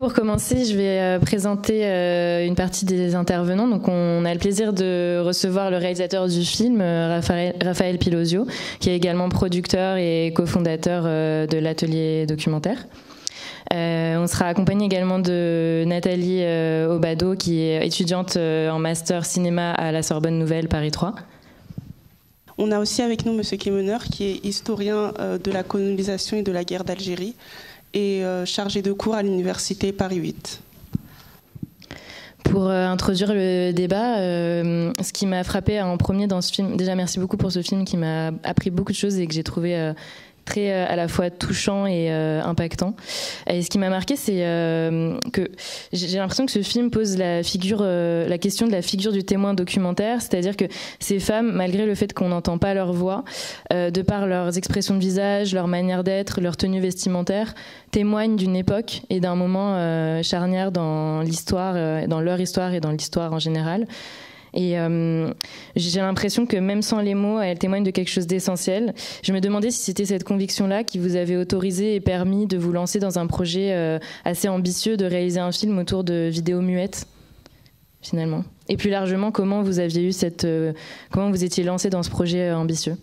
Pour commencer, je vais présenter une partie des intervenants. Donc, on a le plaisir de recevoir le réalisateur du film, Raphaël Pilosio, qui est également producteur et cofondateur de l'atelier documentaire. On sera accompagné également de Nathalie Obado, qui est étudiante en master cinéma à la Sorbonne Nouvelle Paris 3. On a aussi avec nous M. Kemener, qui est historien de la colonisation et de la guerre d'Algérie, et chargé de cours à l'université Paris 8. Pour introduire le débat, ce qui m'a frappé en premier dans ce film, déjà merci beaucoup pour ce film qui m'a appris beaucoup de choses et que j'ai trouvé très à la fois touchant et impactant. Et ce qui m'a marqué, c'est que j'ai l'impression que ce film pose la question de la figure du témoin documentaire, c'est-à-dire que ces femmes, malgré le fait qu'on n'entend pas leur voix, de par leurs expressions de visage, leur manière d'être, leur tenue vestimentaire, témoignent d'une époque et d'un moment charnière dans l'histoire, dans leur histoire et dans l'histoire en général. Et j'ai l'impression que même sans les mots, elle témoigne de quelque chose d'essentiel. Je me demandais si c'était cette conviction-là qui vous avait autorisé et permis de vous lancer dans un projet assez ambitieux de réaliser un film autour de vidéos muettes, finalement. Et plus largement, comment vous aviez eu comment vous étiez lancé dans ce projet ambitieux?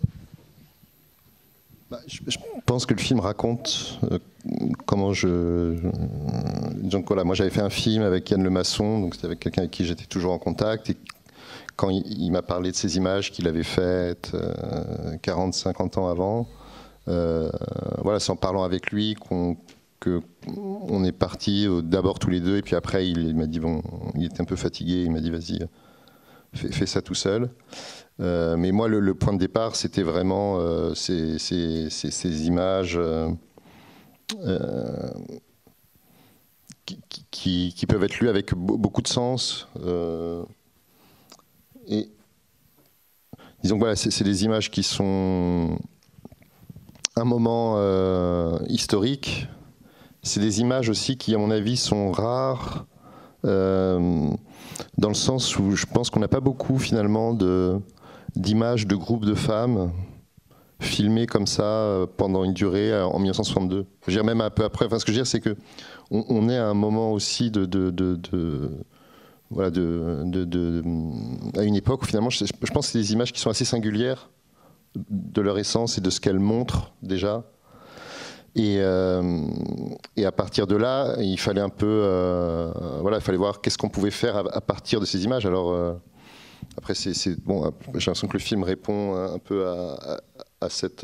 Je pense que le film raconte comment donc voilà, moi j'avais fait un film avec Yann Lemasson, donc c'était avec quelqu'un avec qui j'étais toujours en contact, et quand il m'a parlé de ces images qu'il avait faites 40-50 ans avant, voilà, c'est en parlant avec lui qu'on est partis d'abord tous les deux, et puis après il m'a dit, bon, il était un peu fatigué, il m'a dit vas-y, fais ça tout seul. Mais moi le point de départ c'était vraiment ces images qui peuvent être lues avec beaucoup de sens. Et disons que voilà, c'est des images qui sont un moment historique. C'est des images aussi qui, à mon avis, sont rares dans le sens où je pense qu'on n'a pas beaucoup finalement d'images de groupes de femmes filmées comme ça pendant une durée en 1962. Je veux dire, même un peu après. Enfin, ce que je veux dire, c'est que on est à un moment aussi voilà, à une époque où finalement, je pense que c'est des images qui sont assez singulières de leur essence et de ce qu'elles montrent déjà. Et à partir de là, il fallait un peu, voilà, il fallait voir qu'est-ce qu'on pouvait faire à partir de ces images. Alors après, bon, j'ai l'impression que le film répond un peu à cette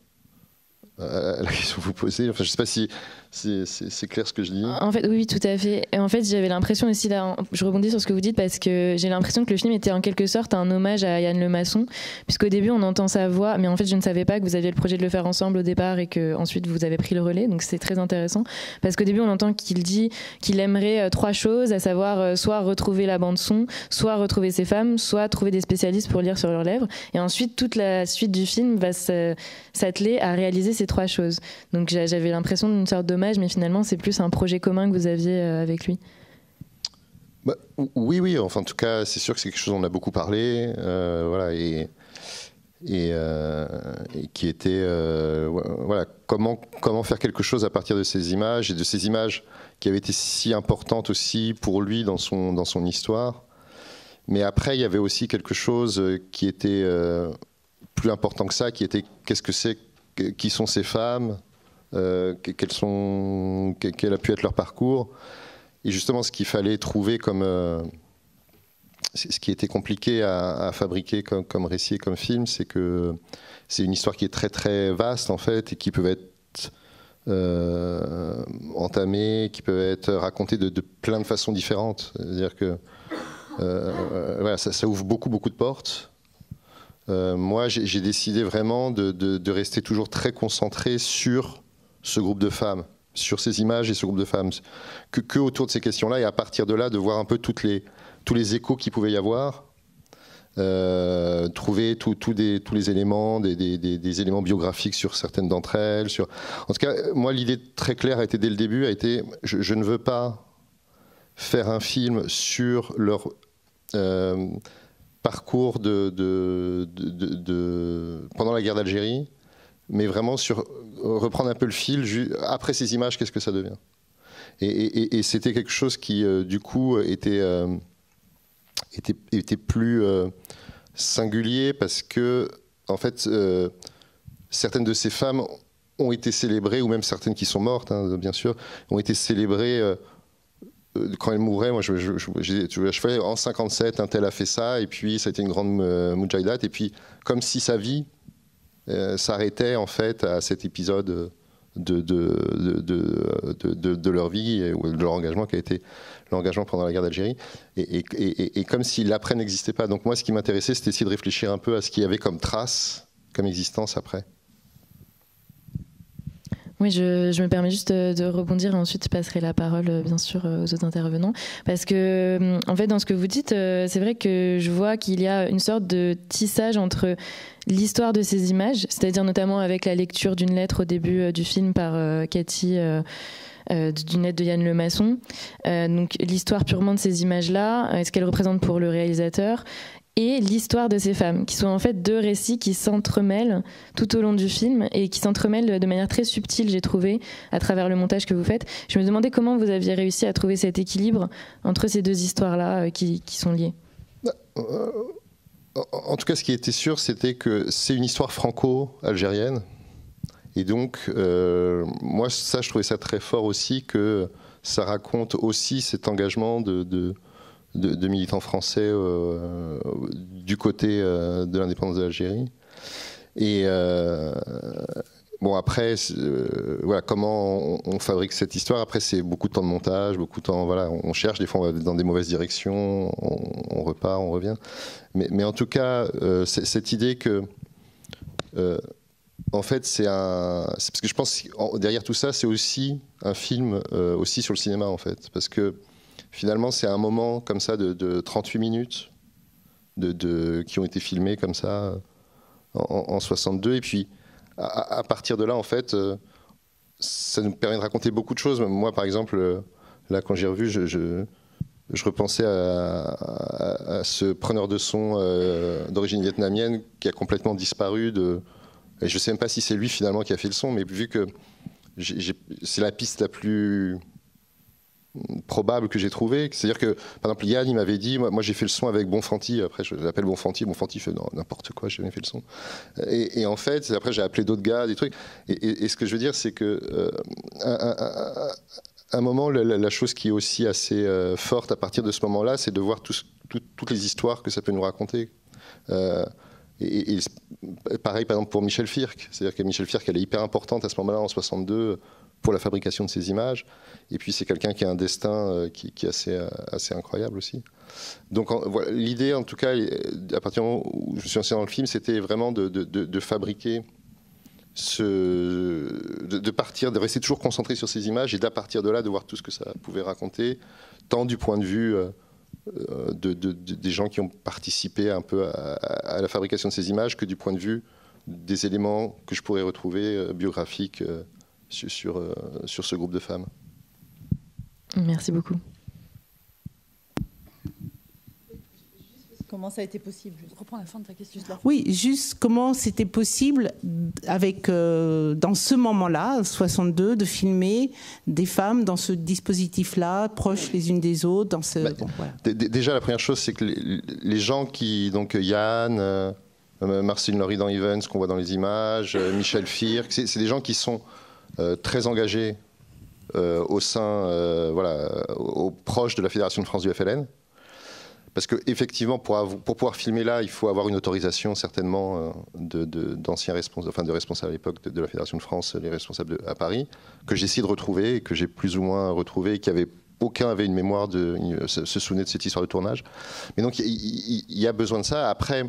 à la question que vous posez. Enfin, je ne sais pas si c'est clair ce que je dis. En fait, oui, tout à fait. Et en fait, j'avais l'impression aussi, là, je rebondis sur ce que vous dites, parce que j'ai l'impression que le film était en quelque sorte un hommage à Yann Lemasson, puisqu'au début, on entend sa voix, mais en fait, je ne savais pas que vous aviez le projet de le faire ensemble au départ et qu'ensuite, vous avez pris le relais. Donc, c'est très intéressant. Parce qu'au début, on entend qu'il dit qu'il aimerait trois choses, à savoir soit retrouver la bande-son, soit retrouver ses femmes, soit trouver des spécialistes pour lire sur leurs lèvres. Et ensuite, toute la suite du film va s'atteler à réaliser ces trois choses. Donc, j'avais l'impression d'une sorte d'hommage, mais finalement c'est plus un projet commun que vous aviez avec lui. Bah, oui, enfin en tout cas c'est sûr que c'est quelque chose dont on a beaucoup parlé, voilà, et qui était voilà, comment faire quelque chose à partir de ces images, et de ces images qui avaient été si importantes aussi pour lui dans son histoire. Mais après il y avait aussi quelque chose qui était plus important que ça, qui était qui sont ces femmes, quel a pu être leur parcours, et justement ce qu'il fallait trouver comme ce qui était compliqué à fabriquer comme récit et comme film, c'est que c'est une histoire qui est très très vaste en fait, et qui peut être entamée, qui peut être racontée de plein de façons différentes. C'est-à-dire que voilà, ça ouvre beaucoup de portes. Moi j'ai décidé vraiment de rester toujours très concentré sur ce groupe de femmes, sur ces images et ce groupe de femmes, que autour de ces questions-là, et à partir de là, de voir un peu tous les échos qu'il pouvait y avoir, trouver tous les éléments, des éléments biographiques sur certaines d'entre elles. En tout cas, moi, l'idée très claire a été dès le début, je ne veux pas faire un film sur leur parcours pendant la guerre d'Algérie, mais vraiment reprendre un peu le fil, après ces images, qu'est-ce que ça devient? Et c'était quelque chose qui, du coup, était plus singulier parce que, en fait, certaines de ces femmes ont été célébrées, ou même certaines qui sont mortes, hein, bien sûr, ont été célébrées quand elles mouraient. Moi, je fais en 57, un tel a fait ça, et puis ça a été une grande mujahidat, et puis comme si sa vie s'arrêtait en fait à cet épisode de leur vie ou de leur engagement qui a été l'engagement pendant la guerre d'Algérie, et comme si l'après n'existait pas. Donc moi, ce qui m'intéressait, c'était essayer de réfléchir un peu à ce qu'il y avait comme trace, comme existence après. Oui, je me permets juste de rebondir et ensuite je passerai la parole bien sûr aux autres intervenants. Parce que en fait dans ce que vous dites, c'est vrai que je vois qu'il y a une sorte de tissage entre l'histoire de ces images, c'est-à-dire notamment avec la lecture d'une lettre au début du film par Cathy, d'une lettre de Yann Lemasson. Donc l'histoire purement de ces images-là, ce qu'elles représentent pour le réalisateur, et l'histoire de ces femmes, qui sont en fait deux récits qui s'entremêlent tout au long du film et qui s'entremêlent de manière très subtile, j'ai trouvé, à travers le montage que vous faites. Je me demandais comment vous aviez réussi à trouver cet équilibre entre ces deux histoires-là qui sont liées. En tout cas, ce qui était sûr, c'était que c'est une histoire franco-algérienne. Et donc, moi, ça, je trouvais ça très fort aussi, que ça raconte aussi cet engagement de militants français du côté de l'indépendance de l'Algérie. Et bon, après, voilà, comment on fabrique cette histoire. Après, c'est beaucoup de temps de montage, beaucoup de temps. Voilà, on cherche, des fois, on va dans des mauvaises directions, on repart, on revient. Mais en tout cas, cette idée que. En fait, c'est parce que je pense que derrière tout ça, c'est aussi un film aussi sur le cinéma, en fait. Parce que finalement, c'est un moment comme ça de 38 minutes qui ont été filmés comme ça en 62. Et puis, à partir de là, en fait, ça nous permet de raconter beaucoup de choses. Moi, par exemple, là, quand j'ai revu, je repensais à ce preneur de son d'origine vietnamienne qui a complètement disparu et je ne sais même pas si c'est lui finalement qui a fait le son, mais vu que c'est la piste la plus probable que j'ai trouvée. C'est-à-dire que, par exemple, Yann, il m'avait dit, moi j'ai fait le son avec Bonfanti, après je l'appelle Bonfanti fait non, n'importe quoi, j'ai jamais fait le son. Et en fait, après j'ai appelé d'autres gars, des trucs. Et ce que je veux dire, c'est que à un moment, la chose qui est aussi assez forte à partir de ce moment-là, c'est de voir toutes les histoires que ça peut nous raconter. Et pareil, par exemple, pour Michel Firck. C'est-à-dire que Michel Firck, elle est hyper importante à ce moment-là, en 62, pour la fabrication de ces images. Et puis, c'est quelqu'un qui a un destin qui est assez incroyable aussi. Donc, voilà, l'idée, en tout cas, à partir du moment où je suis lancé dans le film, c'était vraiment de fabriquer de partir, de rester toujours concentré sur ces images et d'à partir de là, de voir tout ce que ça pouvait raconter, tant du point de vue des gens qui ont participé un peu à la fabrication de ces images que du point de vue des éléments que je pourrais retrouver biographiques sur ce groupe de femmes. Merci beaucoup. Comment ça a été possible? Je reprends la fin de ta question. Oui, juste comment c'était possible avec, dans ce moment-là, 62, de filmer des femmes dans ce dispositif-là, proches les unes des autres. Dans ce, bon, voilà. Déjà, la première chose, c'est que les gens qui, donc Yann, Marcine Laurie dans Evans, qu'on voit dans les images, Michel Firck, c'est des gens qui sont très engagés au sein, aux proches de la Fédération de France du FLN. Parce qu'effectivement, pour pouvoir filmer là, il faut avoir une autorisation certainement d'anciens responsables, enfin de responsables à l'époque de la Fédération de France, les responsables à Paris, que j'ai essayé de retrouver et que j'ai plus ou moins retrouvé, et aucun avait une mémoire se souvenait de cette histoire de tournage. Mais donc il y a besoin de ça. Après,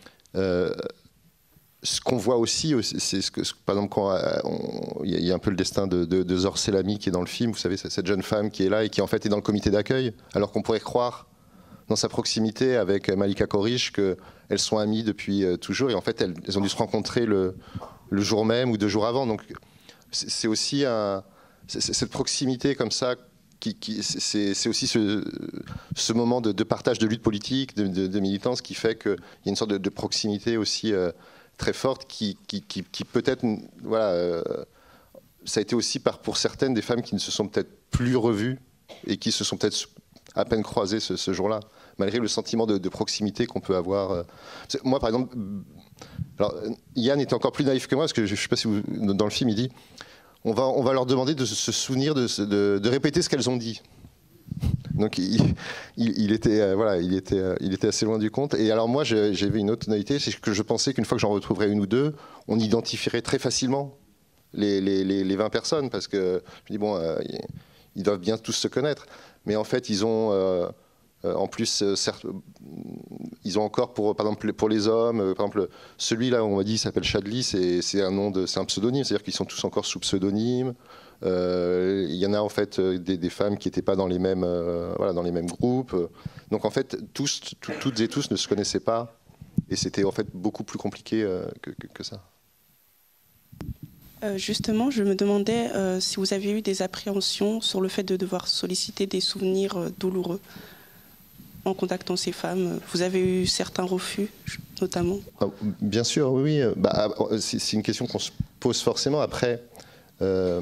ce qu'on voit aussi, c'est par exemple, quand il y a un peu le destin de Zor Selami qui est dans le film, vous savez, cette jeune femme qui est là et qui en fait est dans le comité d'accueil, alors qu'on pourrait croire dans sa proximité avec Malika Korish qu'elles sont amies depuis toujours, et en fait elles ont dû se rencontrer le jour même ou 2 jours avant. Donc c'est aussi cette proximité comme ça, c'est aussi ce moment de partage de lutte politique, de militance, qui fait qu'il y a une sorte de proximité aussi très forte qui peut-être, voilà, ça a été aussi pour certaines des femmes qui ne se sont peut-être plus revus et qui se sont peut-être à peine croisés ce jour-là, malgré le sentiment de proximité qu'on peut avoir. Moi, par exemple, alors, Yann était encore plus naïf que moi, parce que je ne sais pas si dans le film, il dit on va leur demander de se souvenir, de répéter ce qu'elles ont dit. Donc il était assez loin du compte. Et alors moi, j'avais une autre tonalité, c'est que je pensais qu'une fois que j'en retrouverais une ou deux, on identifierait très facilement les 20 personnes, parce que je me dis, bon, ils doivent bien tous se connaître. Mais en fait, ils ont... en plus, certes, ils ont encore, par exemple, pour les hommes, par exemple, celui-là, on m'a dit, il s'appelle Chadli, c'est un pseudonyme, c'est-à-dire qu'ils sont tous encore sous pseudonyme. Il y en a en fait des femmes qui n'étaient pas dans les mêmes, dans les mêmes groupes. Donc en fait, toutes et tous ne se connaissaient pas, et c'était en fait beaucoup plus compliqué que ça. Justement, je me demandais si vous avez eu des appréhensions sur le fait de devoir solliciter des souvenirs douloureux en contactant ces femmes. Vous avez eu certains refus, notamment? Bien sûr, oui. C'est une question qu'on se pose forcément. Après, je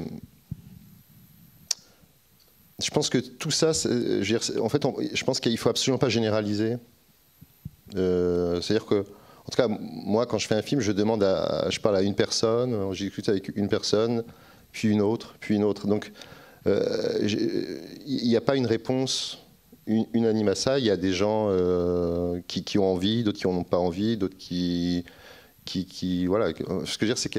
pense que tout ça, en fait, je pense qu'il ne faut absolument pas généraliser. C'est-à-dire que, en tout cas, moi, quand je fais un film, je parle à une personne, j'ai discuté avec une personne, puis une autre. Donc, il n'y a pas une réponse unanime à ça. Il y a des gens qui ont envie, d'autres qui n'en ont pas envie, d'autres qui voilà. Ce que je veux dire, c'est que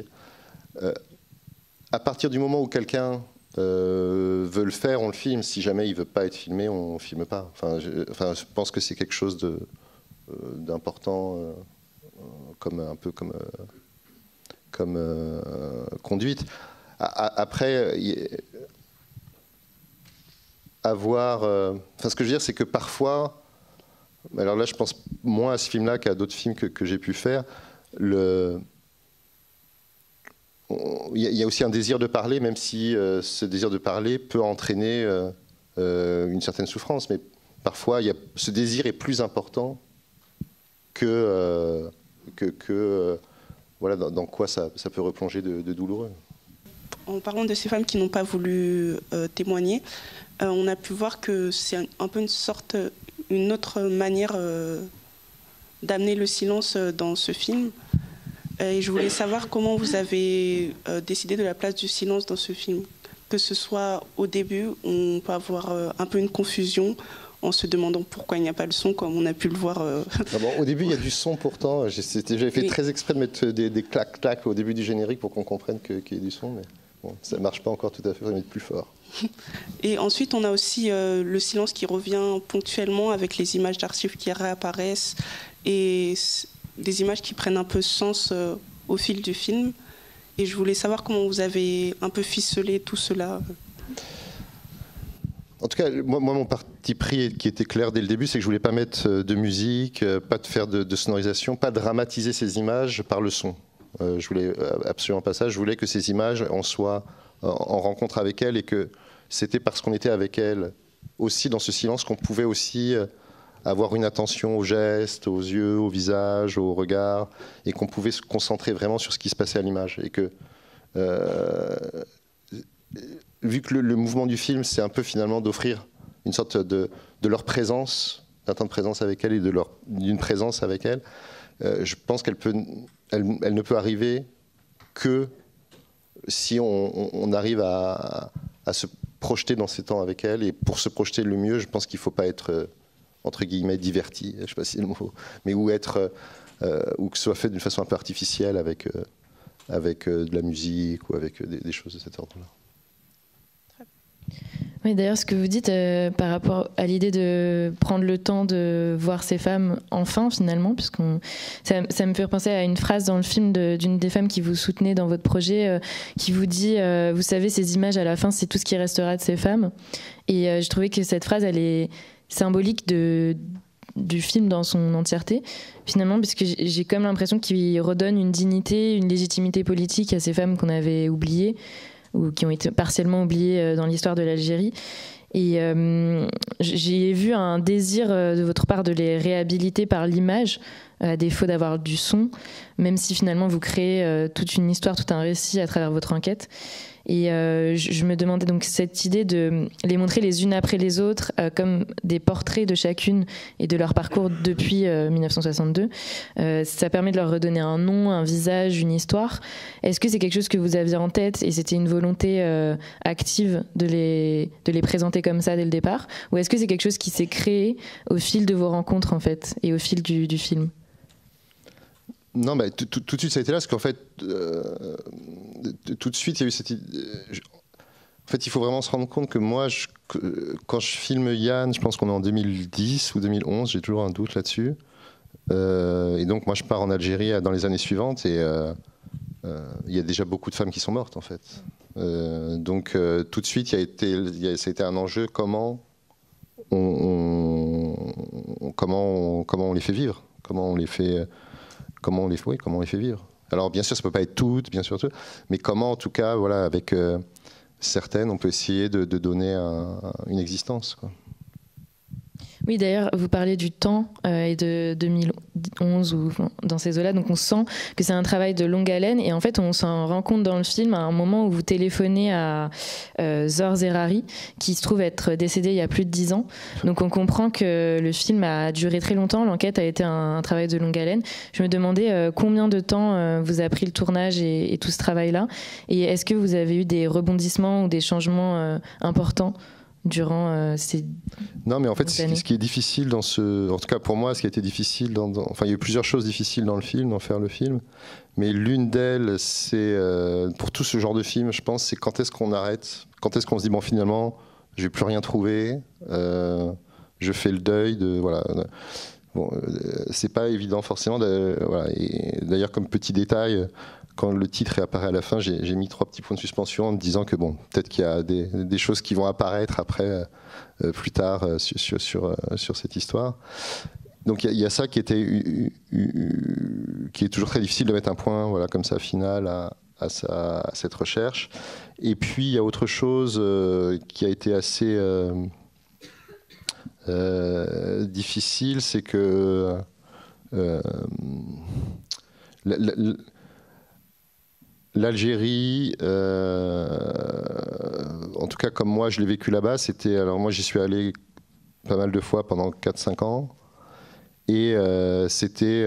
à partir du moment où quelqu'un veut le faire, on le filme. Si jamais il veut pas être filmé, on filme pas. Je pense que c'est quelque chose d'important, comme conduite. Après, ce que je veux dire, c'est que parfois, alors là, je pense moins à ce film-là qu'à d'autres films que j'ai pu faire. Il y a aussi un désir de parler, même si ce désir de parler peut entraîner une certaine souffrance. Mais parfois, ce désir est plus important que voilà, dans quoi ça peut replonger de douloureux. En parlant de ces femmes qui n'ont pas voulu témoigner, on a pu voir que c'est un peu une autre manière d'amener le silence dans ce film. Et je voulais savoir comment vous avez décidé de la place du silence dans ce film. Que ce soit au début, on peut avoir un peu une confusion en se demandant pourquoi il n'y a pas le son, comme on a pu le voir. Au début, il y a du son pourtant. J'avais fait très exprès de mettre des clac-clac au début du générique pour qu'on comprenne qu'il y ait du son, mais bon, ça ne marche pas encore tout à fait, il faut mettre plus fort. Et ensuite, on a aussi le silence qui revient ponctuellement avec les images d'archives qui réapparaissent et des images qui prennent un peu sens au fil du film. Et je voulais savoir comment vous avez un peu ficelé tout cela. En tout cas, moi, mon parti pris qui était clair dès le début, c'est que je voulais pas mettre de musique, pas de faire de sonorisation, pas dramatiser ces images par le son. Je voulais absolument pas ça. Je voulais que ces images en soient en rencontre avec elles, et que c'était parce qu'on était avec elles aussi dans ce silence qu'on pouvait aussi avoir une attention aux gestes, aux yeux, au visage, au regard, et qu'on pouvait se concentrer vraiment sur ce qui se passait à l'image. Et que vu que le mouvement du film, c'est un peu finalement d'offrir une sorte de leur présence, d'un temps de présence avec elle et d'une présence avec elle, je pense qu'elle ne peut arriver que si on arrive à se projeter dans ces temps avec elle. Et pour se projeter le mieux, je pense qu'il ne faut pas être, entre guillemets, diverti, je ne sais pas si c'est le mot, mais ou que ce soit fait d'une façon un peu artificielle avec de la musique ou avec des choses de cet ordre-là. Oui, d'ailleurs, ce que vous dites par rapport à l'idée de prendre le temps de voir ces femmes enfin, finalement, ça me fait repenser à une phrase dans le film d'une des femmes qui vous soutenait dans votre projet, qui vous dit vous savez, ces images à la fin, c'est tout ce qui restera de ces femmes. Et je trouvais que cette phrase, elle est symbolique du film dans son entièreté, finalement, parce que j'ai comme l'impression qu'il redonne une dignité, une légitimité politique à ces femmes qu'on avait oubliées, ou qui ont été partiellement oubliées dans l'histoire de l'Algérie. Et j'ai vu un désir de votre part de les réhabiliter par l'image, à défaut d'avoir du son, même si finalement vous créez toute une histoire, tout un récit à travers votre enquête. Et je me demandais donc cette idée de les montrer les unes après les autres comme des portraits de chacune et de leur parcours depuis 1962. Ça permet de leur redonner un nom, un visage, une histoire. Est-ce que c'est quelque chose que vous aviez en tête et c'était une volonté active de les présenter comme ça dès le départ? Ou est-ce que c'est quelque chose qui s'est créé au fil de vos rencontres en fait et au fil du film? Non, mais tout de suite ça a été là, parce qu'en fait, tout de suite il y a eu cette idée. En fait, il faut vraiment se rendre compte que moi, quand je filme Yann, je pense qu'on est en 2010 ou 2011, j'ai toujours un doute là-dessus. Et donc moi je pars en Algérie dans les années suivantes et il y a déjà beaucoup de femmes qui sont mortes en fait. Donc tout de suite ça a été un enjeu, comment on les fait vivre, comment on les fait vivre. Alors bien sûr ça peut pas être toutes, bien sûr, mais comment en tout cas voilà, avec certaines on peut essayer de donner une existence, quoi. Oui, d'ailleurs, vous parlez du temps et de 2011 ou dans ces eaux-là, donc on sent que c'est un travail de longue haleine et en fait on s'en rend compte dans le film à un moment où vous téléphonez à Zor Zerari qui se trouve être décédé il y a plus de 10 ans. Donc on comprend que le film a duré très longtemps, l'enquête a été un travail de longue haleine. Je me demandais combien de temps vous a pris le tournage et tout ce travail-là, et est-ce que vous avez eu des rebondissements ou des changements importants durant ces... Non, mais en fait, années. Ce qui est difficile en tout cas pour moi, ce qui a été difficile enfin, il y a eu plusieurs choses difficiles dans le film, d'en faire le film, mais l'une d'elles, c'est pour tout ce genre de film, je pense, c'est quand est-ce qu'on arrête, quand est-ce qu'on se dit bon, finalement, je vais plus rien trouver, je fais le deuil de voilà. Bon, c'est pas évident forcément. Voilà. Et d'ailleurs, comme petit détail, quand le titre apparaît à la fin, j'ai mis 3 petits points de suspension en me disant que bon, peut-être qu'il y a des choses qui vont apparaître après, plus tard, sur cette histoire. Donc il y a ça qui est toujours très difficile de mettre un point, voilà, comme ça, final à cette recherche. Et puis il y a autre chose qui a été assez difficile, c'est que l'Algérie, en tout cas comme moi je l'ai vécu là-bas, alors moi j'y suis allé pas mal de fois pendant 4-5 ans, et c'était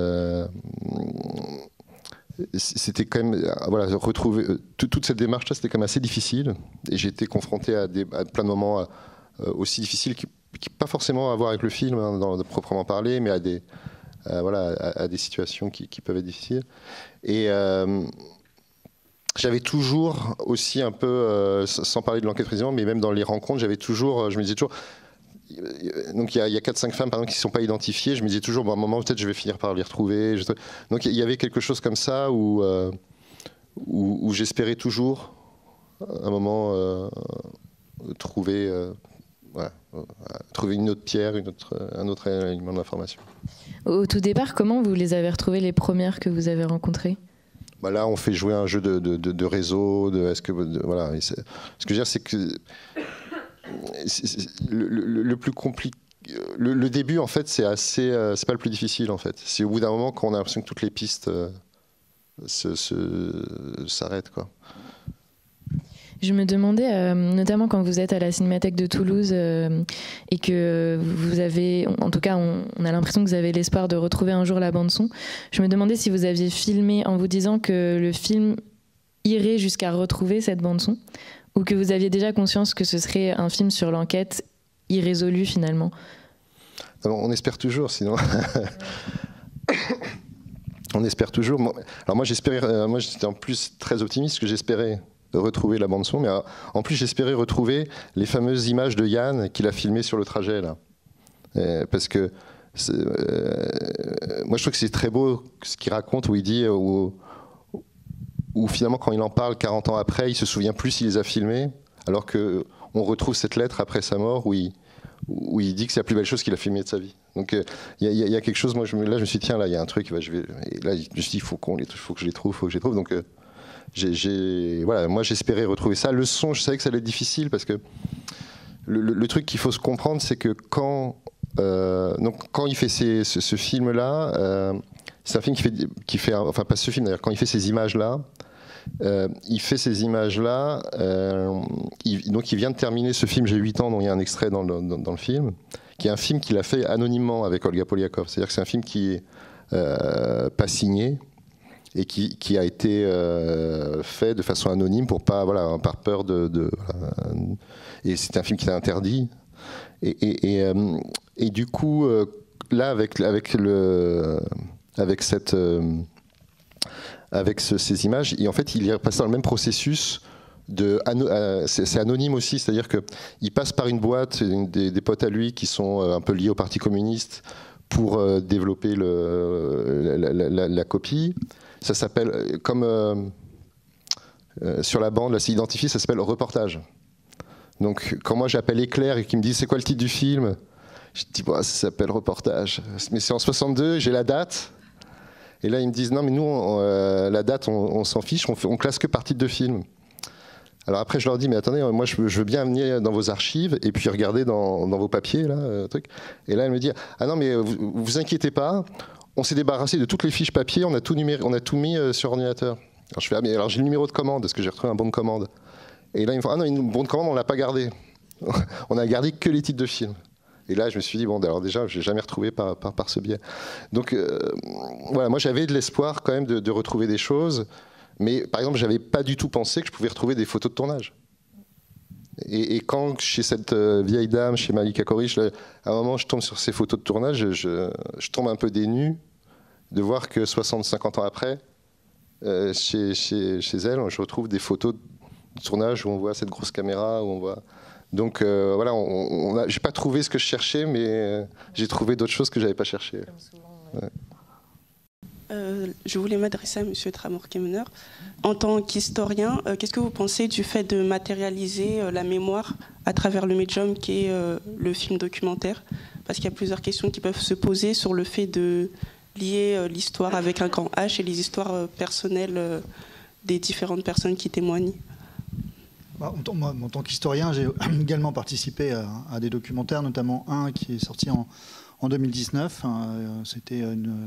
quand même, voilà, retrouver toute cette démarche-là, c'était quand même assez difficile, et j'ai été confronté à plein de moments aussi difficiles qui pas forcément à voir avec le film, hein, proprement parler, mais à des situations qui peuvent être difficiles. Et j'avais toujours aussi un peu, sans parler de l'enquête précisément, mais même dans les rencontres, je me disais toujours, donc il y a 4-5 femmes par exemple, qui ne sont pas identifiées, je me disais toujours, bon, à un moment peut-être je vais finir par les retrouver. Donc il y avait quelque chose comme ça où j'espérais toujours, à un moment, trouver une autre pierre, un autre élément d'information. Au tout départ, comment vous les avez retrouvées, les premières que vous avez rencontrées? Bah là, on fait jouer un jeu de réseau. Ce que je veux dire, c'est que le plus compliqué. Le début, en fait, c'est pas le plus difficile, en fait. C'est au bout d'un moment quand on a l'impression que toutes les pistes s'arrêtent, quoi. Je me demandais, notamment quand vous êtes à la Cinémathèque de Toulouse et que vous avez, en tout cas, on a l'impression que vous avez l'espoir de retrouver un jour la bande-son. Je me demandais si vous aviez filmé en vous disant que le film irait jusqu'à retrouver cette bande-son, ou que vous aviez déjà conscience que ce serait un film sur l'enquête irrésolue finalement. Alors, on espère toujours, sinon. On espère toujours. Alors moi, j'étais en plus très optimiste, parce que j'espérais retrouver la bande-son, mais en plus j'espérais retrouver les fameuses images de Yann qu'il a filmées sur le trajet, là. Parce que moi je trouve que c'est très beau ce qu'il raconte, où il dit, où finalement quand il en parle 40 ans après, il se souvient plus s'il les a filmés, alors qu'on retrouve cette lettre après sa mort où il dit que c'est la plus belle chose qu'il a filmée de sa vie. Donc il y a quelque chose, moi je me suis dit, tiens, là il y a un truc, et là je me suis dit, il faut que je les trouve, donc voilà, moi j'espérais retrouver ça. Le son, je savais que ça allait être difficile, parce que le truc qu'il faut se comprendre, c'est que quand donc quand il fait ce film-là, c'est un film qui fait, enfin pas ce film d'ailleurs, quand il fait ces images-là, il fait ces images-là, donc il vient de terminer ce film J'ai 8 ans, dont il y a un extrait dans le film, qui est un film qu'il a fait anonymement avec Olga Poliakov. C'est-à-dire que c'est un film qui est pas signé et qui a été fait de façon anonyme pour pas, voilà, par peur et c'est un film qui est interdit. Et du coup, là, avec ces images, et en fait, il est passé dans le même processus. C'est anonyme aussi, c'est-à-dire qu'il passe par une boîte, des potes à lui qui sont un peu liés au Parti communiste pour développer la copie. Ça s'appelle, comme sur la bande, là c'est identifié, ça s'appelle reportage. Donc quand moi j'appelle Éclair et qu'ils me disent c'est quoi le titre du film, je dis bah, ça s'appelle reportage. Mais c'est en 62, j'ai la date. Et là ils me disent non mais nous la date on s'en fiche, on classe que par titre de film. Alors après, je leur dis, mais attendez, moi, je veux bien venir dans vos archives et puis regarder dans vos papiers, là, truc. Et là, elle me dit, ah non, mais vous inquiétez pas, on s'est débarrassé de toutes les fiches papier, on a tout mis sur ordinateur. Alors je fais, ah mais alors j'ai le numéro de commande, parce que j'ai retrouvé un bon de commande. Et là, ils me font, ah non, une bon de commande, on l'a pas gardé. On a gardé que les titres de films. Et là, je me suis dit, bon, alors déjà, je n'ai jamais retrouvé par ce biais. Donc, voilà, moi, j'avais de l'espoir quand même de retrouver des choses. Mais par exemple, j'avais pas du tout pensé que je pouvais retrouver des photos de tournage. Et quand chez cette vieille dame, chez Malika Korish, à un moment, je tombe sur ces photos de tournage, je tombe un peu dénu de voir que 50 ans après, chez elle, je retrouve des photos de tournage où on voit cette grosse caméra, où on voit. Donc voilà, j'ai pas trouvé ce que je cherchais, mais j'ai trouvé d'autres choses que j'avais pas cherchées. Comme souvent, ouais. Je voulais m'adresser à M. Tramor-Kemener. En tant qu'historien, qu'est-ce que vous pensez du fait de matérialiser la mémoire à travers le médium qui est le film documentaire? Parce qu'il y a plusieurs questions qui peuvent se poser sur le fait de lier l'histoire avec un grand H et les histoires personnelles des différentes personnes qui témoignent. En tant qu'historien, j'ai également participé à des documentaires, notamment un qui est sorti en 2019. C'était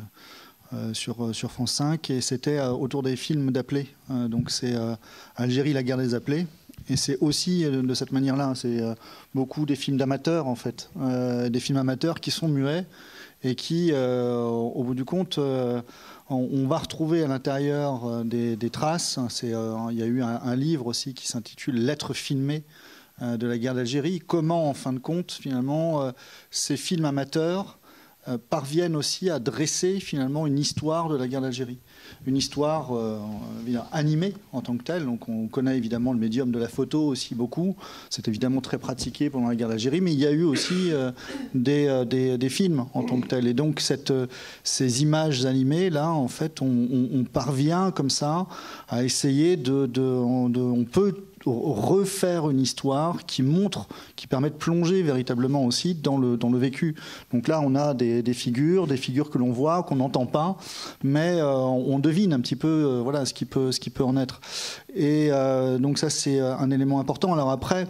sur France 5 et c'était autour des films d'appelés. Donc c'est Algérie, la guerre des appelés. Et c'est aussi de cette manière-là, c'est beaucoup des films d'amateurs en fait, des films amateurs qui sont muets et qui, au bout du compte, on va retrouver à l'intérieur des traces. Il y a eu un livre aussi qui s'intitule Lettres filmées de la guerre d'Algérie. Comment, en fin de compte, finalement, ces films amateurs parviennent aussi à dresser finalement une histoire de la guerre d'Algérie. Une histoire animée en tant que telle. Donc on connaît évidemment le médium de la photo aussi beaucoup. C'est évidemment très pratiqué pendant la guerre d'Algérie, mais il y a eu aussi des films en tant que tels. Et donc ces images animées, là, en fait, on parvient comme ça à essayer on peut refaire une histoire qui permet de plonger véritablement aussi dans le vécu. Donc là, on a des figures que l'on voit, qu'on n'entend pas, mais on devine un petit peu voilà, ce qui peut en être. Et donc ça, c'est un élément important. Alors après,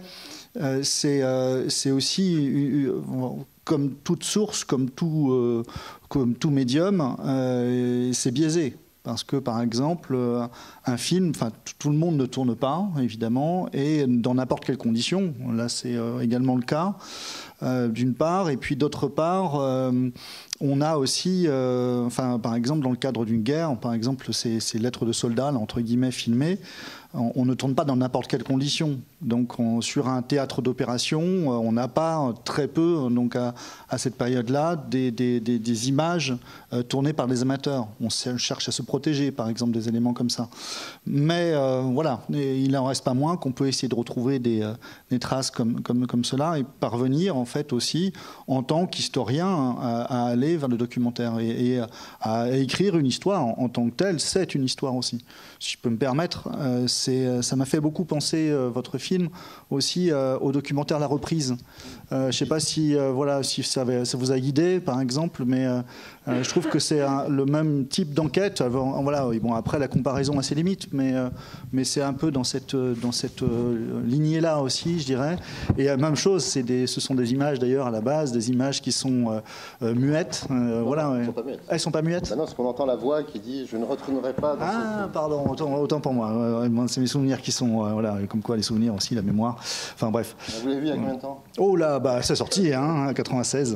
c'est aussi, comme toute source, comme tout médium, c'est biaisé. Parce que, par exemple, un film, tout le monde ne tourne pas, évidemment, et dans n'importe quelle condition. Là, c'est également le cas, d'une part. Et puis, d'autre part, on a aussi, par exemple, dans le cadre d'une guerre, par exemple, ces lettres de soldats, là, entre guillemets, filmées, on ne tourne pas dans n'importe quelle condition. Donc, sur un théâtre d'opération, on n'a pas très peu, donc à cette période-là, des images tournées par des amateurs. On cherche à se protéger, par exemple, des éléments comme ça. Mais voilà, il n'en reste pas moins qu'on peut essayer de retrouver des traces comme cela et parvenir, en fait, aussi, en tant qu'historien, à aller vers le documentaire et à écrire une histoire en tant que telle. C'est une histoire aussi. Si je peux me permettre, ça m'a fait beaucoup penser, votre film, aussi au documentaire La Reprise. Je ne sais pas si, si ça vous a guidé, par exemple, mais je trouve que c'est le même type d'enquête. Voilà, bon, après, la comparaison a ses limites, mais c'est un peu dans cette lignée-là aussi, je dirais. Et même chose, ce sont des images, d'ailleurs, à la base, des images qui sont muettes. Voilà, elles ne sont pas muettes. Elles ne sont pas muettes? Bah non, parce qu'on entend la voix qui dit « je ne retournerai pas dans ce... » Pardon, autant pour moi. C'est mes souvenirs qui sont... voilà, comme quoi les souvenirs aussi, la mémoire. Enfin bref. Vous l'avez vu il y a combien de temps? Oh là, bah c'est sorti, hein, 96.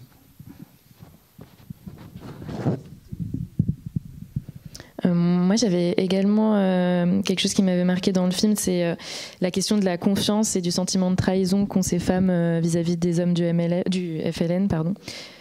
Moi, j'avais également quelque chose qui m'avait marqué dans le film, c'est la question de la confiance et du sentiment de trahison qu'ont ces femmes vis-à-vis des hommes du FLN, pardon.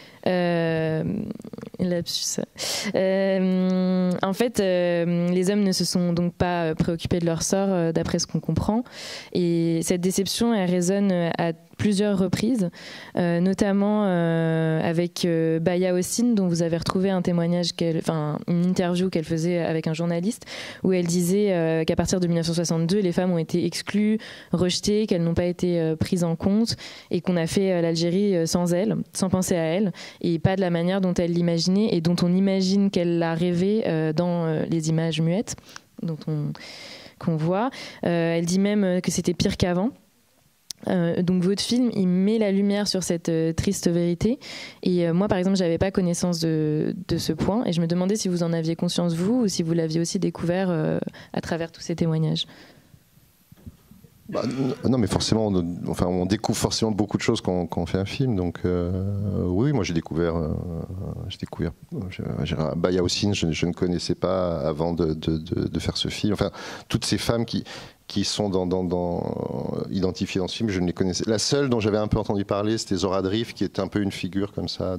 Lapsus. En fait, les hommes ne se sont donc pas préoccupés de leur sort, d'après ce qu'on comprend. Et cette déception, elle résonne à plusieurs reprises, notamment avec Baya Hossein, dont vous avez retrouvé un témoignage, une interview qu'elle faisait avec un journaliste, où elle disait qu'à partir de 1962, les femmes ont été exclues, rejetées, qu'elles n'ont pas été prises en compte, et qu'on a fait l'Algérie sans elle, sans penser à elle, et pas de la manière dont elle l'imaginait et dont on imagine qu'elle l'a rêvé dans les images muettes qu'on voit. Elle dit même que c'était pire qu'avant. Donc votre film, il met la lumière sur cette triste vérité, et moi par exemple j'avais pas connaissance de ce point, et je me demandais si vous en aviez conscience vous, ou si vous l'aviez aussi découvert à travers tous ces témoignages. Bah, non, mais forcément, on découvre forcément beaucoup de choses quand on fait un film. Donc, oui, moi j'ai découvert Baya Hossein, je ne connaissais pas avant de faire ce film. Enfin, toutes ces femmes qui sont identifiées dans ce film, je ne les connaissais. La seule dont j'avais un peu entendu parler, c'était Zora Drif, qui était un peu une figure comme ça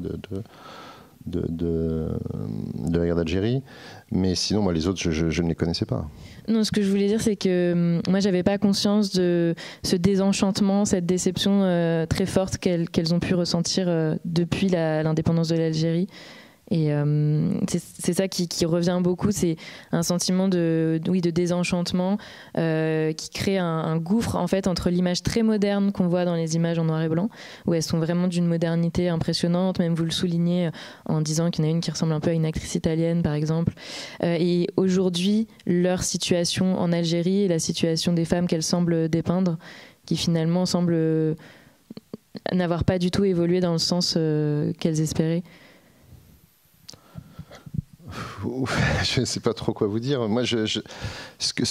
de la guerre d'Algérie, mais sinon moi les autres je ne les connaissais pas. Non, ce que je voulais dire, c'est que moi j'avais pas conscience de ce désenchantement, cette déception très forte qu'elles ont pu ressentir depuis l'indépendance de l'Algérie. Et c'est ça qui revient beaucoup, c'est un sentiment de désenchantement qui crée un gouffre en fait entre l'image très moderne qu'on voit dans les images en noir et blanc, où elles sont vraiment d'une modernité impressionnante, même vous le soulignez en disant qu'il y en a une qui ressemble un peu à une actrice italienne par exemple, et aujourd'hui leur situation en Algérie et la situation des femmes qu'elles semblent dépeindre, qui finalement semblent n'avoir pas du tout évolué dans le sens qu'elles espéraient. Je ne sais pas trop quoi vous dire. Moi, ce que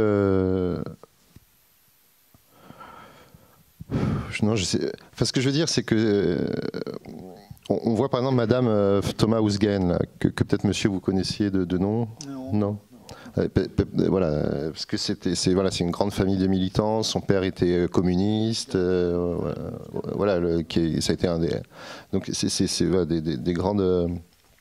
je veux dire, c'est que on voit par exemple Madame Thomas Ouzgen, que peut-être Monsieur vous connaissiez de nom. Non. Voilà, parce que c'est une grande famille de militants. Son père était communiste. Voilà, ça a été un des. Donc c'est des grandes.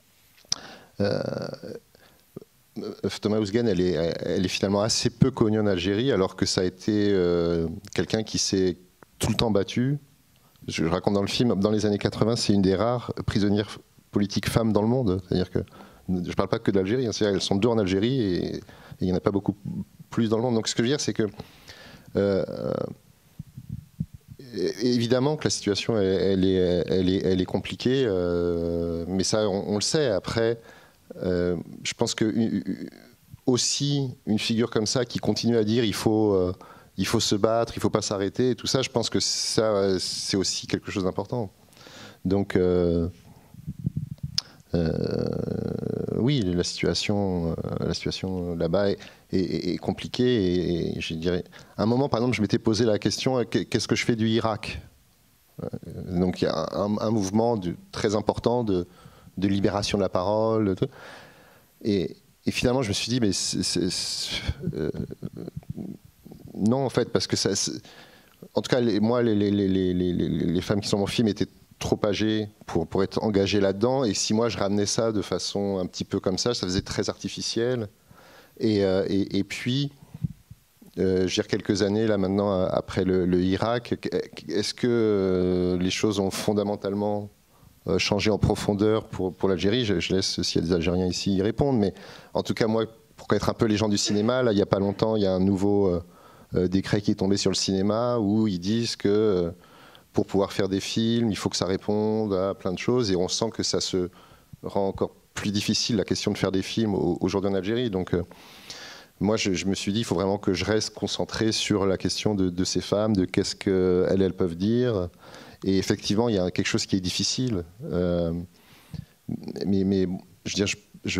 Thomas Ouzgen, elle est finalement assez peu connue en Algérie, alors que ça a été quelqu'un qui s'est tout le temps battu. Je raconte dans le film, dans les années 80, c'est une des rares prisonnières politiques femmes dans le monde. C'est-à-dire que je ne parle pas que de l'Algérie, hein, elles sont 2 en Algérie et il n'y en a pas beaucoup plus dans le monde. Donc ce que je veux dire, c'est que évidemment que la situation elle est compliquée, mais ça on le sait. Après, je pense que aussi une figure comme ça qui continue à dire il faut se battre, il ne faut pas s'arrêter, et tout ça, je pense que ça c'est aussi quelque chose d'important. Donc oui, la situation là-bas est compliquée, et je dirais, à un moment par exemple je m'étais posé la question, qu'est-ce que je fais du Irak? Donc il y a un mouvement très important de libération de la parole, et finalement je me suis dit mais non en fait, parce que ça, en tout cas moi les femmes qui sont dans mon film étaient trop âgées pour être engagées là-dedans, et si moi je ramenais ça de façon un petit peu comme ça faisait très artificiel, et puis je veux dire, quelques années là maintenant après le Irak, est-ce que les choses ont fondamentalement changé en profondeur pour l'Algérie? Je laisse, s'il y a des Algériens ici, y répondre, mais en tout cas moi pour connaître un peu les gens du cinéma, là, il n'y a pas longtemps, il y a un nouveau décret qui est tombé sur le cinéma où ils disent que pour pouvoir faire des films, il faut que ça réponde à plein de choses, et on sent que ça se rend encore plus difficile, la question de faire des films aujourd'hui en Algérie. Donc moi, je me suis dit, il faut vraiment que je reste concentré sur la question de ces femmes, de qu'est-ce qu'elles peuvent dire. Et effectivement, il y a quelque chose qui est difficile. Mais je veux dire,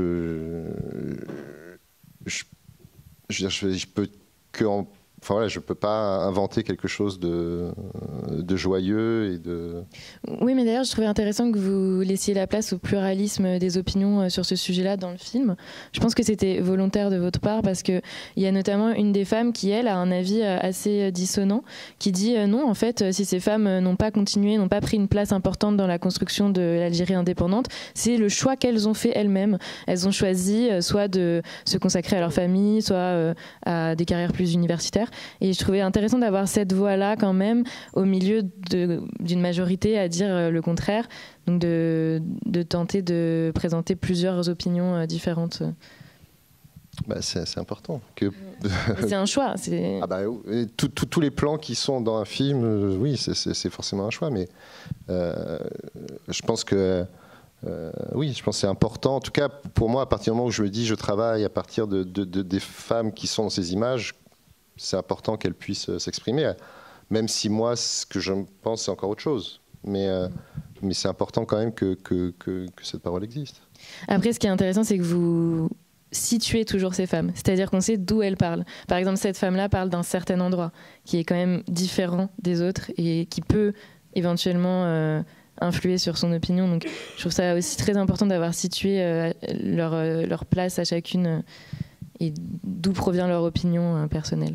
je peux que enfin voilà, je peux pas inventer quelque chose de joyeux et de. Oui, mais d'ailleurs, je trouvais intéressant que vous laissiez la place au pluralisme des opinions sur ce sujet-là dans le film. Je pense que c'était volontaire de votre part parce que il y a notamment une des femmes qui, elle, a un avis assez dissonant, qui dit non, en fait, si ces femmes n'ont pas continué, n'ont pas pris une place importante dans la construction de l'Algérie indépendante, c'est le choix qu'elles ont fait elles-mêmes. Elles ont choisi soit de se consacrer à leur famille, soit à des carrières plus universitaires. Et je trouvais intéressant d'avoir cette voix-là quand même au milieu d'une majorité à dire le contraire, donc de tenter de présenter plusieurs opinions différentes. Bah c'est important. C'est un choix. Ah bah, tous les plans qui sont dans un film, oui, c'est forcément un choix, mais je pense que oui, je pense que c'est important. En tout cas, pour moi, à partir du moment où je me dis je travaille à partir des femmes qui sont dans ces images, c'est important qu'elles puissent s'exprimer, même si moi, ce que je pense, c'est encore autre chose. Mais c'est important quand même que cette parole existe. Après, ce qui est intéressant, c'est que vous situez toujours ces femmes. C'est-à-dire qu'on sait d'où elles parlent. Par exemple, cette femme-là parle d'un certain endroit qui est quand même différent des autres et qui peut éventuellement influer sur son opinion. Donc, je trouve ça aussi très important d'avoir situé leur place à chacune et d'où provient leur opinion personnelle.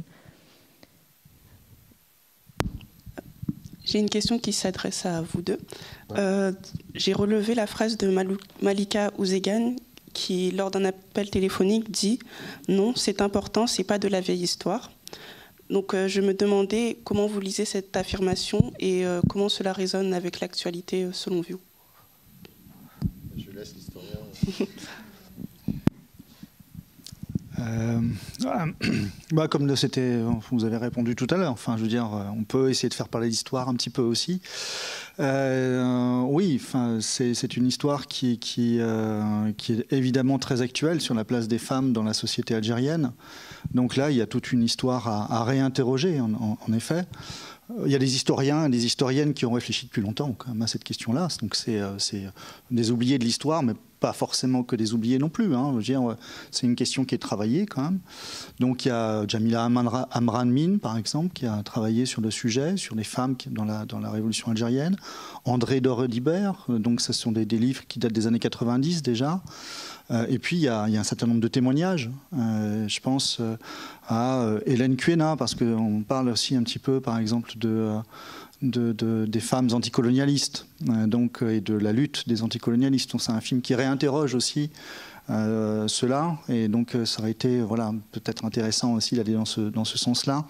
J'ai une question qui s'adresse à vous deux. J'ai relevé la phrase de Malika Ouzegan qui, lors d'un appel téléphonique, dit « Non, c'est important, c'est pas de la vieille histoire ». Donc je me demandais comment vous lisez cette affirmation et comment cela résonne avec l'actualité selon vous. Je laisse l'historien. Comme vous avez répondu tout à l'heure, enfin, je veux dire, on peut essayer de faire parler l'histoire un petit peu aussi. Oui, enfin, c'est une histoire qui est évidemment très actuelle sur la place des femmes dans la société algérienne. Donc là, il y a toute une histoire à réinterroger, en effet. Il y a des historiens et des historiennes qui ont réfléchi depuis longtemps quand même à cette question-là. Donc c'est des oubliés de l'histoire, mais pas forcément que des oubliés non plus. Hein. Je veux dire, c'est une question qui est travaillée quand même. Donc il y a Jamila Amran Min, par exemple, qui a travaillé sur le sujet, sur les femmes dans la révolution algérienne. André Dore-Dibert, donc ce sont des livres qui datent des années 90 déjà. Et puis, il y a un certain nombre de témoignages. Je pense à Hélène Kuena, parce qu'on parle aussi un petit peu, par exemple, des femmes anticolonialistes et de la lutte des anticolonialistes. Donc, c'est un film qui réinterroge aussi cela. Et donc, ça aurait été peut-être intéressant aussi d'aller dans ce sens-là.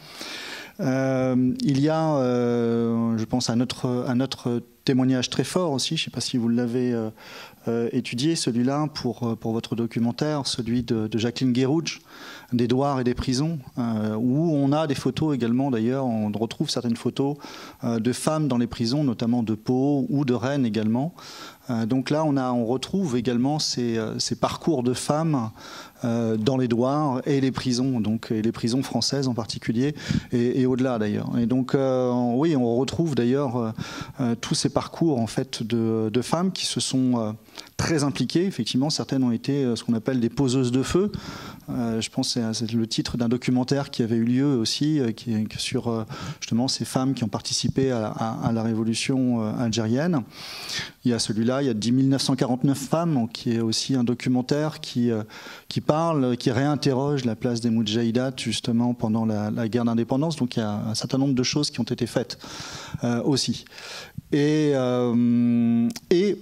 Il y a, je pense, un autre témoignage très fort aussi, je ne sais pas si vous l'avez étudié, celui-là, pour votre documentaire, celui de Jacqueline Guérouge, des douars et des prisons, où on a des photos également, d'ailleurs, on retrouve certaines photos de femmes dans les prisons, notamment de Pau ou de Rennes également. Donc là, on retrouve également ces parcours de femmes dans les douars et les prisons, et les prisons françaises en particulier, et au-delà d'ailleurs. Et donc, oui, on retrouve d'ailleurs tous ces parcours en fait de femmes qui se sont très impliquées. Effectivement, certaines ont été ce qu'on appelle des poseuses de feu. Je pense que c'est le titre d'un documentaire qui avait eu lieu aussi, sur justement ces femmes qui ont participé à la révolution algérienne. Il y a celui-là, il y a 10 949 femmes, qui est aussi un documentaire qui parle, qui réinterroge la place des Moudjahidates justement pendant la guerre d'indépendance. Donc il y a un certain nombre de choses qui ont été faites aussi. Et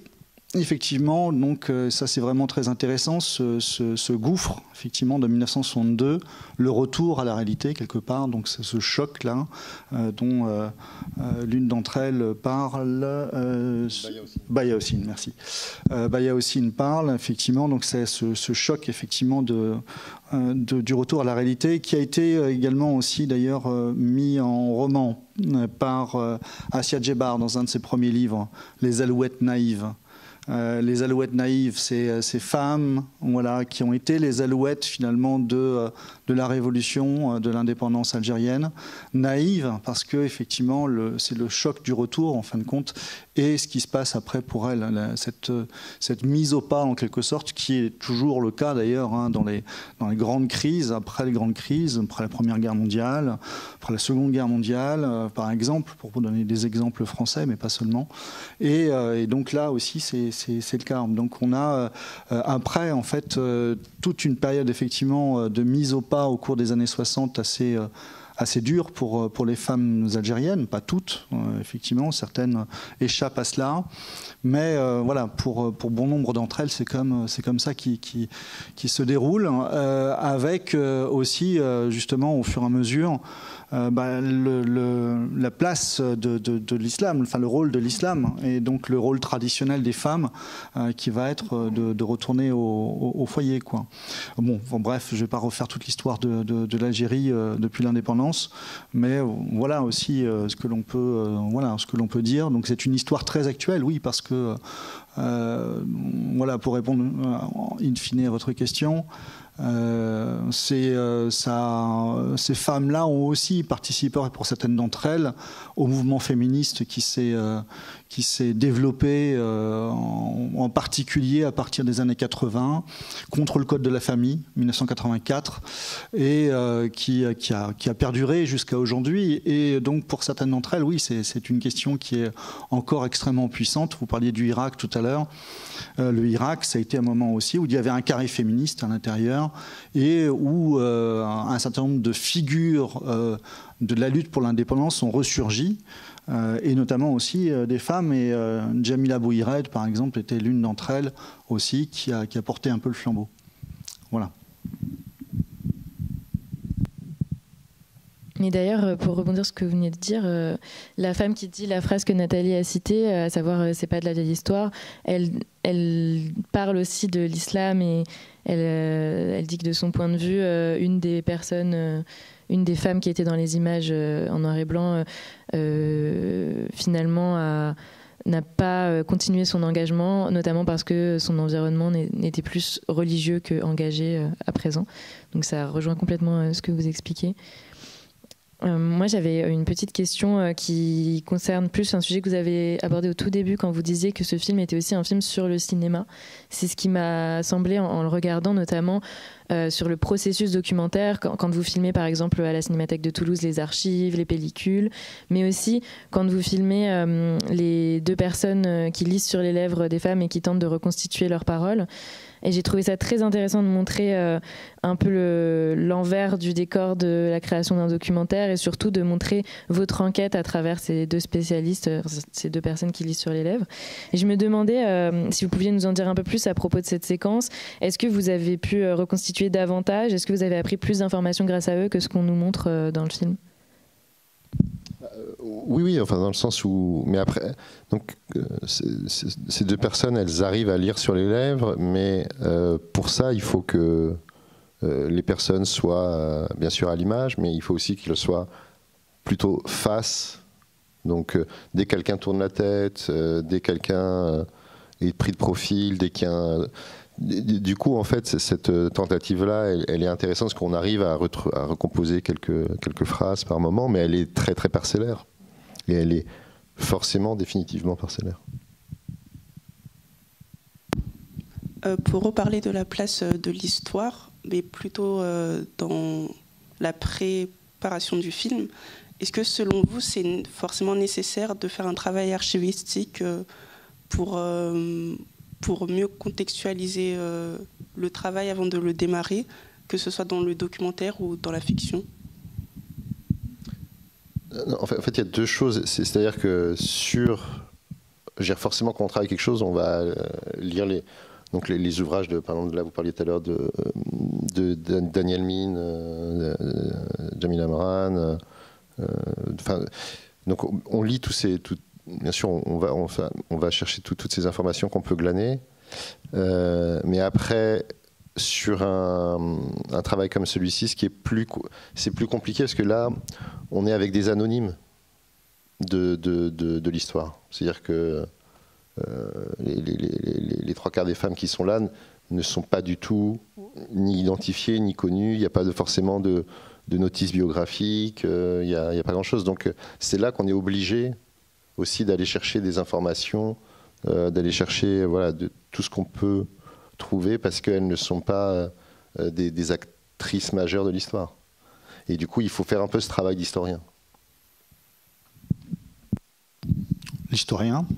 effectivement, donc ça c'est vraiment très intéressant, ce gouffre effectivement de 1962, le retour à la réalité quelque part, donc c'est ce choc-là dont l'une d'entre elles parle, Baya Hossein, merci. Baya Hossein parle effectivement, donc c'est ce choc effectivement du retour à la réalité qui a été également aussi d'ailleurs mis en roman par Assia Djebar dans un de ses premiers livres, Les Alouettes naïves. Les alouettes naïves, c'est ces femmes, voilà, qui ont été les alouettes finalement de la révolution, de l'indépendance algérienne. Naïves parce que effectivement c'est le choc du retour en fin de compte et ce qui se passe après pour elles, cette mise au pas en quelque sorte, qui est toujours le cas d'ailleurs hein, dans les grandes crises, après les grandes crises, après la Première Guerre mondiale, après la Seconde Guerre mondiale, par exemple, pour vous donner des exemples français, mais pas seulement. Et donc là aussi, c'est le cas. Donc on a après en fait toute une période effectivement de mise au pas au cours des années 60 assez dure pour les femmes algériennes, pas toutes, effectivement, certaines échappent à cela, mais voilà, pour bon nombre d'entre elles, c'est comme ça qui se déroule, avec aussi, justement, au fur et à mesure, la place de l'islam, enfin le rôle de l'islam, et donc le rôle traditionnel des femmes qui va être de retourner au foyer, quoi. Bon, bref, je ne vais pas refaire toute l'histoire de l'Algérie depuis l'indépendance, mais voilà aussi ce que l'on peut dire. Donc c'est une histoire très actuelle, oui, parce que voilà, pour répondre in fine à votre question. Ces femmes-là ont aussi participé, pour certaines d'entre elles, au mouvement féministe qui s'est développé en particulier à partir des années 80 contre le Code de la famille 1984 et qui a perduré jusqu'à aujourd'hui. Et donc pour certaines d'entre elles, oui, c'est une question qui est encore extrêmement puissante. Vous parliez du Irak tout à l'heure. Le Irak, ça a été un moment aussi où il y avait un carré féministe à l'intérieur et où un certain nombre de figures de la lutte pour l'indépendance ont ressurgi, et notamment aussi des femmes. Et Jamila Bouhired, par exemple, était l'une d'entre elles aussi qui a porté un peu le flambeau. Voilà. Mais d'ailleurs, pour rebondir sur ce que vous venez de dire, la femme qui dit la phrase que Nathalie a citée, à savoir c'est pas de la vieille histoire, elle parle aussi de l'islam et elle dit que de son point de vue, une des femmes qui était dans les images en noir et blanc, finalement n'a pas continué son engagement, notamment parce que son environnement n'était plus religieux qu'engagé à présent. Donc ça rejoint complètement ce que vous expliquez. Moi, j'avais une petite question qui concerne plus un sujet que vous avez abordé au tout début quand vous disiez que ce film était aussi un film sur le cinéma. C'est ce qui m'a semblé en le regardant, notamment sur le processus documentaire, quand vous filmez par exemple à la Cinémathèque de Toulouse les archives, les pellicules, mais aussi quand vous filmez les deux personnes qui lisent sur les lèvres des femmes et qui tentent de reconstituer leurs paroles. Et j'ai trouvé ça très intéressant de montrer un peu l'envers du décor de la création d'un documentaire et surtout de montrer votre enquête à travers ces deux spécialistes, ces deux personnes qui lisent sur les lèvres. Et je me demandais si vous pouviez nous en dire un peu plus à propos de cette séquence. Est-ce que vous avez pu reconstituer davantage ? Est-ce que vous avez appris plus d'informations grâce à eux que ce qu'on nous montre dans le film ? Oui, enfin dans le sens où, mais après, donc ces deux personnes, elles arrivent à lire sur les lèvres, mais pour ça, il faut que les personnes soient bien sûr à l'image, mais il faut aussi qu'elles soient plutôt face. Donc dès que quelqu'un tourne la tête, dès que quelqu'un est pris de profil, dès qu'il y a un... Du coup, en fait, cette tentative-là, elle est intéressante parce qu'on arrive à recomposer quelques phrases par moment, mais elle est très très parcellaire. Et elle est forcément définitivement parcellaire. Pour reparler de la place de l'histoire, mais plutôt dans la préparation du film, est-ce que selon vous, c'est forcément nécessaire de faire un travail archivistique pour mieux contextualiser le travail avant de le démarrer, que ce soit dans le documentaire ou dans la fiction ? En fait, il y a deux choses. C'est-à-dire que sur forcément, quand on travaille quelque chose, on va lire les ouvrages par exemple, là vous parliez tout à l'heure de Daniel Min, Jamil Amran. Donc on lit bien sûr, on va chercher toutes ces informations qu'on peut glaner. Mais après, sur un travail comme celui-ci, c'est plus compliqué parce que là, on est avec des anonymes de l'histoire. C'est-à-dire que les trois quarts des femmes qui sont là ne sont pas du tout ni identifiées, ni connues. Il n'y a pas forcément de notices biographiques, il n'y a pas grand-chose. Donc c'est là qu'on est obligé aussi d'aller chercher des informations, d'aller chercher de tout ce qu'on peut trouver parce qu'elles ne sont pas des actrices majeures de l'histoire. Et du coup, il faut faire un peu ce travail d'historien. L'historien.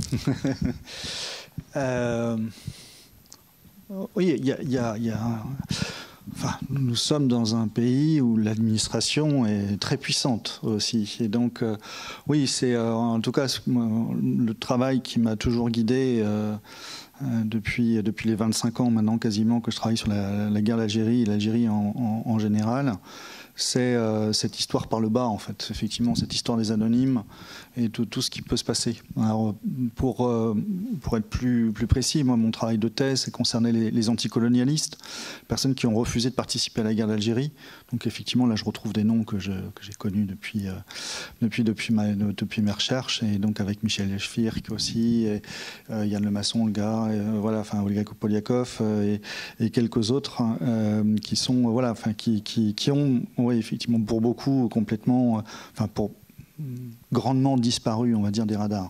Oui, enfin, nous sommes dans un pays où l'administration est très puissante aussi. Et donc, oui, c'est en tout cas le travail qui m'a toujours guidé depuis les 25 ans maintenant quasiment que je travaille sur la guerre d'Algérie et l'Algérie en général. C'est cette histoire par le bas, en fait, effectivement, cette histoire des anonymes et tout ce qui peut se passer. Alors, pour être plus précis, moi, mon travail de thèse concernait les anticolonialistes, personnes qui ont refusé de participer à la guerre d'Algérie. Donc, effectivement, là, je retrouve des noms que j'ai connus depuis mes recherches, et donc avec Michel Yashfirk aussi, et Yann Lemasson, le gars, Olga Poliakov et quelques autres qui sont, qui ont, oui, effectivement, pour beaucoup, complètement, grandement disparu, on va dire, des radars.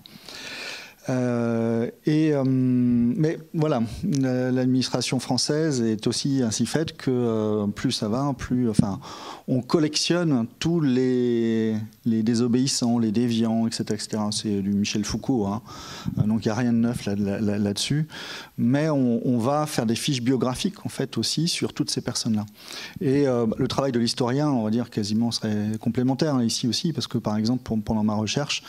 Mais voilà, l'administration française est aussi ainsi faite que plus ça va, plus, on collectionne tous les désobéissants, les déviants, etc., etc. C'est du Michel Foucault, hein. Donc il n'y a rien de neuf là-dessus. Mais on va faire des fiches biographiques en fait aussi sur toutes ces personnes-là. Et le travail de l'historien, on va dire quasiment serait complémentaire ici aussi, parce que par exemple pendant ma recherche,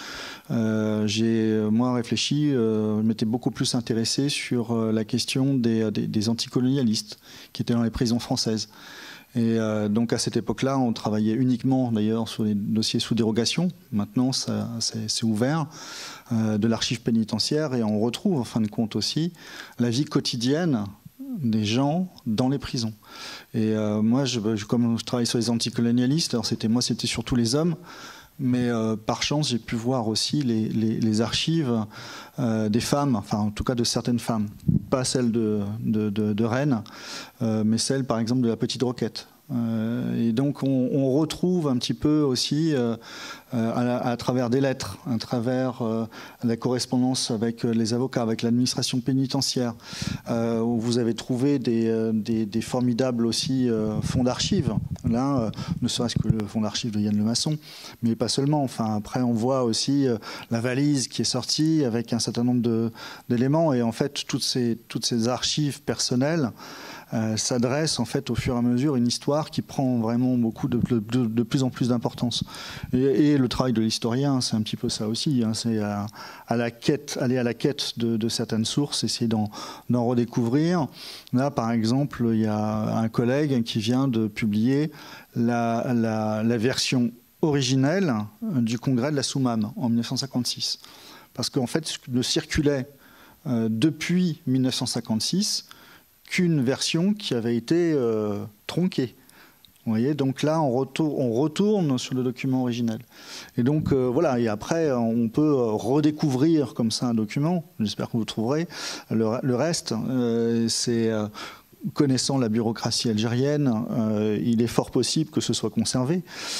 j'ai moi réfléchi. Je m'étais beaucoup plus intéressé sur la question des anticolonialistes qui étaient dans les prisons françaises. Et donc à cette époque-là, on travaillait uniquement d'ailleurs sur les dossiers sous dérogation. Maintenant, c'est ouvert de l'archive pénitentiaire et on retrouve en fin de compte aussi la vie quotidienne des gens dans les prisons. Et moi, comme je travaille sur les anticolonialistes, alors c'était surtout les hommes. Mais par chance, j'ai pu voir aussi les archives des femmes, enfin en tout cas de certaines femmes, pas celles de Rennes, mais celles par exemple de la Petite Roquette. Et donc on retrouve un petit peu aussi à travers des lettres, à travers la correspondance avec les avocats, avec l'administration pénitentiaire, où vous avez trouvé des formidables aussi fonds d'archives. Là, ne serait-ce que le fonds d'archives de Yann Lemasson, mais pas seulement. Enfin, après, on voit aussi la valise qui est sortie avec un certain nombre d'éléments. Et en fait, toutes ces archives personnelles s'adresse en fait au fur et à mesure une histoire qui prend vraiment beaucoup de plus en plus d'importance. Et le travail de l'historien, c'est un petit peu ça aussi, hein, c'est aller à la quête de certaines sources, essayer d'en redécouvrir. Là, par exemple, il y a un collègue qui vient de publier la version originelle du congrès de la Soumam en 1956. Parce qu'en fait, ne circulait depuis 1956 qu'une version qui avait été tronquée. Vous voyez, donc là, on retourne sur le document original. Et donc, voilà, et après, on peut redécouvrir comme ça un document. J'espère que vous trouverez. Le reste, c'est... Connaissant la bureaucratie algérienne, il est fort possible que ce soit conservé.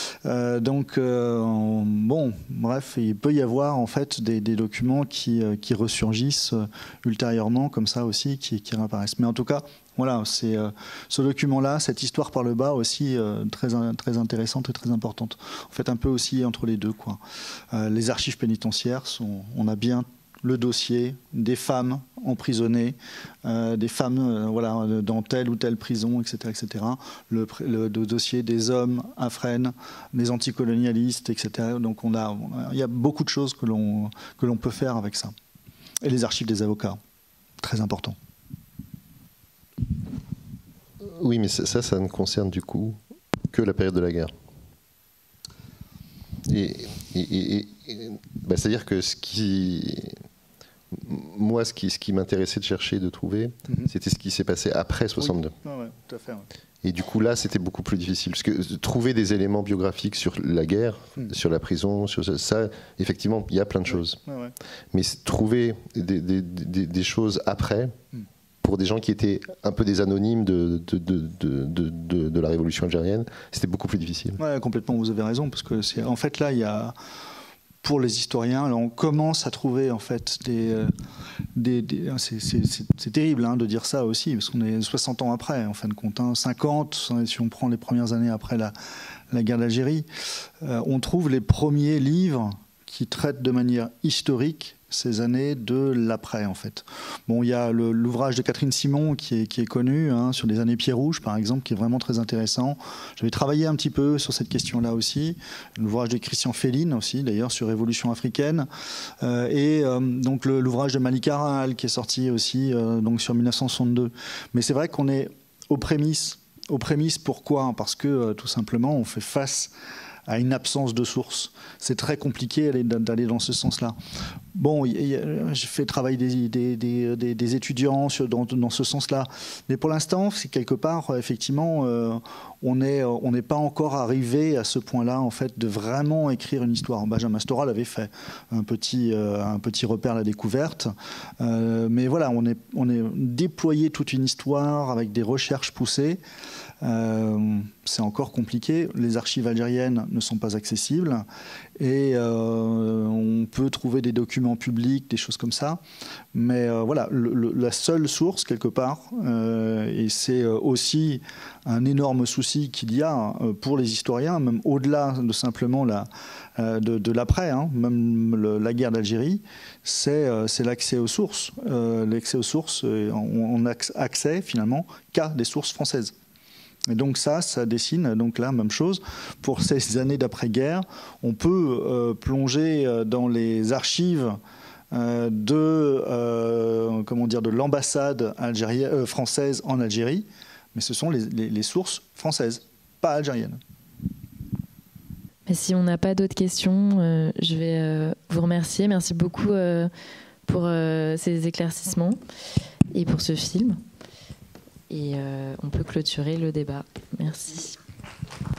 Bon, bref, il peut y avoir en fait des documents qui ressurgissent ultérieurement comme ça aussi, qui réapparaissent. Mais en tout cas, voilà, c'est ce document-là, cette histoire par le bas aussi très intéressante et très importante. En fait, un peu aussi entre les deux, quoi. Les archives pénitentiaires on a bien le dossier des femmes emprisonnées, des femmes dans telle ou telle prison, etc. etc. Le dossier des hommes à Fresnes, des anticolonialistes, etc. Donc il y a beaucoup de choses que l'on peut faire avec ça. Et les archives des avocats, très important. Oui, mais ça ne concerne du coup que la période de la guerre. C'est-à-dire que ce qui m'intéressait de chercher, de trouver, c'était ce qui s'est passé après 62. Oui. Ouais, tout à fait. Ouais. Et du coup, là, c'était beaucoup plus difficile. Parce que trouver des éléments biographiques sur la guerre, sur la prison, sur ça, effectivement, il y a plein de choses. Ouais. Mais trouver des choses après, pour des gens qui étaient un peu des anonymes de la révolution algérienne, c'était beaucoup plus difficile. Ouais, complètement, vous avez raison. Parce que en fait, là, il y a... Pour les historiens, là, on commence à trouver en fait c'est terrible de dire ça aussi, parce qu'on est 60 ans après, en fin de compte, 50, si on prend les premières années après la guerre d'Algérie, on trouve les premiers livres qui traitent de manière historique ces années de l'après, en fait. Bon, il y a l'ouvrage de Catherine Simon qui est connu, sur les années Pied-Rouge, par exemple, qui est vraiment très intéressant. J'avais travaillé un petit peu sur cette question-là aussi. L'ouvrage de Christian Féline aussi, d'ailleurs, sur Révolution africaine. Donc l'ouvrage de Malik Aral qui est sorti aussi donc sur 1962. Mais c'est vrai qu'on est aux prémices. Aux prémices, pourquoi ? Parce que, tout simplement, on fait face à une absence de sources. C'est très compliqué d'aller dans ce sens-là. Bon, j'ai fait travailler des étudiants dans ce sens-là. Mais pour l'instant, c'est quelque part, effectivement, on n'est pas encore arrivé à ce point-là, en fait, de vraiment écrire une histoire. Benjamin Stora l'avait fait, un petit repère à la découverte. Mais voilà, on est déployé toute une histoire avec des recherches poussées. C'est encore compliqué. Les archives algériennes ne sont pas accessibles et on peut trouver des documents publics, des choses comme ça. Mais voilà, la seule source, quelque part, et c'est aussi un énorme souci qu'il y a pour les historiens, même au-delà de simplement de l'après, même la guerre d'Algérie, c'est l'accès aux sources. L'accès aux sources, on n'a accès finalement qu'à des sources françaises. Et donc ça dessine donc là même chose pour ces années d'après-guerre. On peut plonger dans les archives de l'ambassade française en Algérie, mais ce sont les sources françaises, pas algériennes. Mais si on n'a pas d'autres questions, je vais vous remercier. Merci beaucoup pour ces éclaircissements et pour ce film. Et on peut clôturer le débat. Merci.